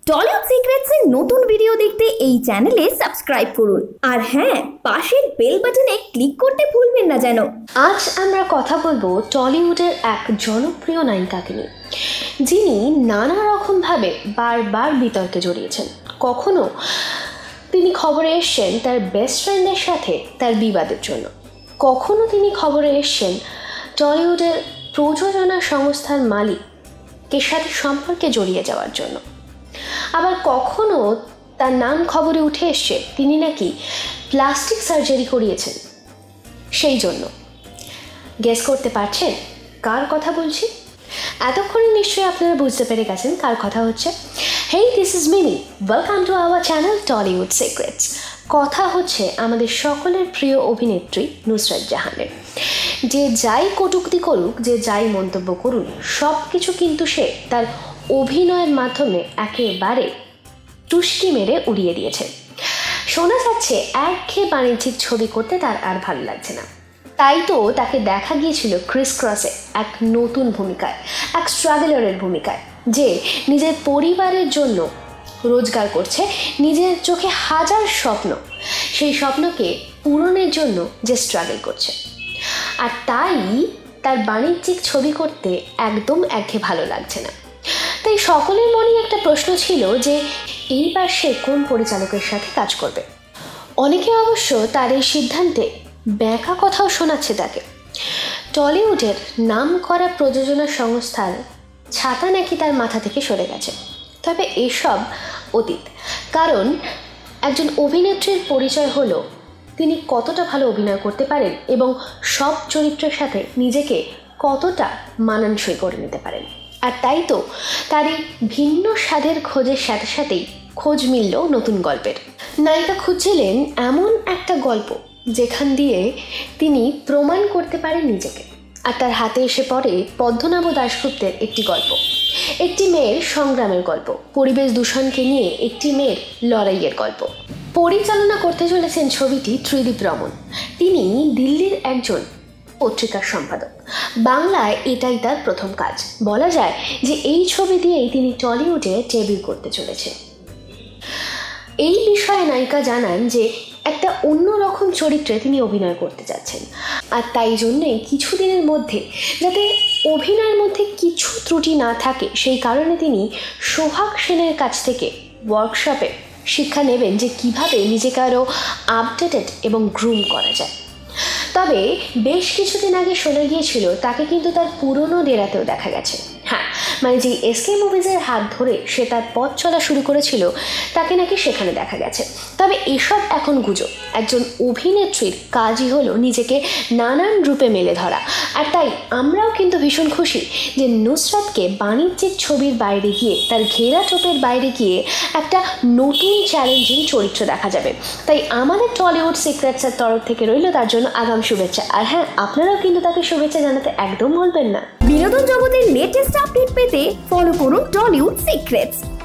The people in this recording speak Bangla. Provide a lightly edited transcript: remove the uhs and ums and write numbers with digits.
টলিউড সিক্রেটস এর নতুন ভিডিও দেখতে এই চ্যানেলে সাবস্ক্রাইব করুন আর হ্যাঁ পাশের বেল বাটনে ক্লিক করতে ভুলবেন না যেন। আজ আমরা কথা বলবো টলিউডের এক জনপ্রিয় নায়িকাকে নিয়ে, যিনি নানা রকমভাবে বারবার বিতর্কে জড়িয়েছেন। কখনো তিনি খবরে এসেছেন তার বেস্ট ফ্রেন্ডের সাথে তার বিবাদের জন্য, কখনো তিনি খবরে এসেছেন টলিউডের প্রযোজনা সংস্থার মালিকের সাথে সম্পর্কে জড়িয়ে যাওয়ার জন্য, আবার কখনো তার নাম খবরে উঠে এসছে তিনি নাকি প্লাস্টিক সার্জারি করিয়েছেন। সেই জন্য গেস করতে পারছেন কার কথা বলছি? এতক্ষণে নিশ্চয়ই আপনারা বুঝতে পেরে গেছেন কার কথা হচ্ছে। Hey, this is Mimi, welcome to our channel Tollywood secrets. কথা হচ্ছে আমাদের সকলের প্রিয় অভিনেত্রী নুসরাত জাহানের। যে যাই কটূক্তি করুক, যে যাই মন্তব্য করুন, সব কিছু কিন্তু সে তার অভিনয়ের মাধ্যমে একেবারে টুস্কি মেরে উড়িয়ে দিয়েছে। শোনা যাচ্ছে একঘেয়ে বাণিজ্যিক ছবি করতে তার আর ভালো লাগছে না, তাই তো তাকে দেখা গিয়েছিল ক্রিস ক্রসে এক নতুন ভূমিকায়, এক স্ট্রাগলারের ভূমিকায়, যে নিজের পরিবারের জন্য রোজগার করছে, নিজের চোখে হাজার স্বপ্ন, সেই স্বপ্নকে পূরণের জন্য যে স্ট্রাগল করছে। আর তাই তার বাণিজ্যিক ছবি করতে একদম একঘেয়ে ভালো লাগছে না। তাই সকলের মনেই একটা প্রশ্ন ছিল যে এইবার সে কোন পরিচালকের সাথে কাজ করবে। অনেকে অবশ্য তার এই সিদ্ধান্তে ব্যাকা কথাও শোনাচ্ছে তাকে। টলিউডের নাম করা প্রযোজনা সংস্থার ছাতা নাকি তার মাথা থেকে সরে গেছে। তবে এসব অতীত, কারণ একজন অভিনেত্রীর পরিচয় হলো তিনি কতটা ভালো অভিনয় করতে পারেন এবং সব চরিত্রের সাথে নিজেকে কতটা মানানসই করে নিতে পারেন। আর তাই তো তার এই ভিন্ন স্বাদের খোঁজের সাথে সাথেই খোঁজ মিলল নতুন গল্পের। নায়িকা খুঁজছিলেন এমন একটা গল্প যেখান দিয়ে তিনি প্রমাণ করতে পারেন নিজেকে। আর তার হাতে এসে পড়ে পদ্মনাভ দাশগুপ্তের একটি গল্প, একটি মেয়ের সংগ্রামের গল্প, পরিবেশ দূষণকে নিয়ে একটি মেয়ের লড়াইয়ের গল্প। পরিচালনা করতে চলেছেন ছবিটি ত্রিদীপ রমন। তিনি দিল্লির একজন পত্রিকার সম্পাদক। বাংলায় এটাই তার প্রথম কাজ। বলা যায় যে এই ছবি দিয়েই তিনি টলিউডে ডেবিউ করতে চলেছেন। এই বিষয়ে নায়িকা জানান যে একটা অন্যরকম চরিত্রে তিনি অভিনয় করতে যাচ্ছেন, আর তাই জন্যেই কিছুদিনের মধ্যে যাতে অভিনয়ের মধ্যে কিছু ত্রুটি না থাকে সেই কারণে তিনি সোহাগ সেনের কাছ থেকে ওয়ার্কশপে শিক্ষা নেবেন যে কিভাবে নিজেকে আরও আপডেটেড এবং গ্রুম করা যায়। তবে বেশ কিছুদিন আগে শোনা গিয়েছিল তাকে কিন্তু তার পুরনো ডেরাতেও দেখা গেছে। হ্যাঁ, মানে যে এসকে মুভিজের হাত ধরে সে তার পথ চলা শুরু করেছিল তাকে নাকি সেখানে দেখা গেছে। তবে এসব এখন গুজব। একজন অভিনেত্রীর কাজই হলো নিজেকে নানান রূপে মেলে ধরা। আর তাই আমরাও কিন্তু ভীষণ খুশি যে নুসরাতকে বাণিজ্যিক ছবির বাইরে গিয়ে, তার ঘেরা টোপের বাইরে গিয়ে একটা নতুন চ্যালেঞ্জিং চরিত্র দেখা যাবে। তাই আমাদের টলিউড সিক্রেটসের তরফ থেকে রইল তার জন্য আগাম শুভেচ্ছা। আর হ্যাঁ, আপনারাও কিন্তু তাকে শুভেচ্ছা জানাতে একদম ভুলবেন না। বিনোদন জগতের লেটেস্ট আপডেট পেতে ফলো করুন টলিউড সিক্রেটস।